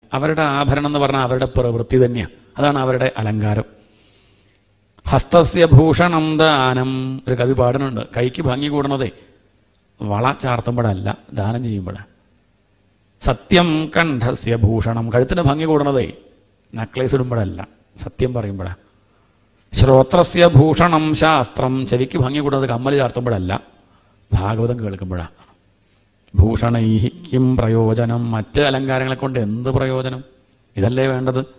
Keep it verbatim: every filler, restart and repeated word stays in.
അവരുടെ ആഭരണം എന്ന് പറഞ്ഞാൽ അവരുടെ പ്രവൃത്തി തന്നെയാണ്. അതാണ് അവരുടെ അലങ്കാരം. ഹസ്തസ്യ ഭൂഷണം ദാനം. ഒരു കവി പാടുന്നുണ്ട്, കൈക്ക് ഭംഗി കൂടുന്നതേ വള ചാർത്തുമ്പോഴല്ല, ദാനം ചെയ്യുമ്പോഴാണ്. സത്യം കണ്ഠസ്യ ഭൂഷണം. കഴുത്തിന് ഭംഗി കൂടുന്നതേ നെക്ലേസ് ഇടുമ്പോഴല്ല, സത്യം പറയുമ്പോഴാണ്. ശ്രോത്രസ്യ ഭൂഷണം ശാസ്ത്രം. ചെവിക്ക് ഭംഗി കൂടുന്നത് കമ്മൽ ചാർത്തുമ്പോഴല്ല, ഭാഗവതം കേൾക്കുമ്പോഴാണ്. ഭൂഷണൈ കിം പ്രയോജനം. മറ്റ് അലങ്കാരങ്ങളെ കൊണ്ട് എന്ത് പ്രയോജനം? ഇതല്ലേ വേണ്ടത്.